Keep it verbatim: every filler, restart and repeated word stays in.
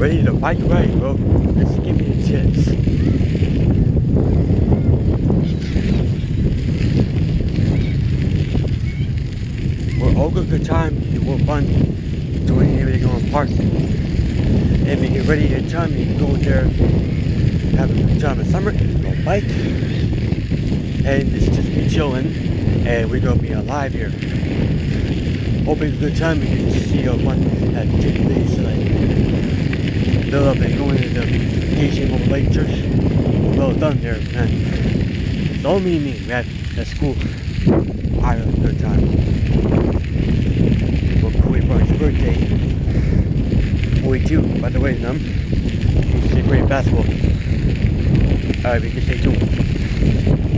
ready to bike ride, bro. Just give me a chance. We're all good, good time. We're fun. Doing everything on park. And we get ready to time. You can go there, have a good time in summer, go bike. And it's just me chilling. And we're gonna be alive here. Hoping a good time. We can see how fun that take place tonight. Build up and going to the K J Mobile Lake Church. Well done there, man. It's all me and me, man. That's cool. I had a good time. For Kobe Bryant's birthday. forty-two, by the way, num. He's a great basketball. Alright, we can stay tuned.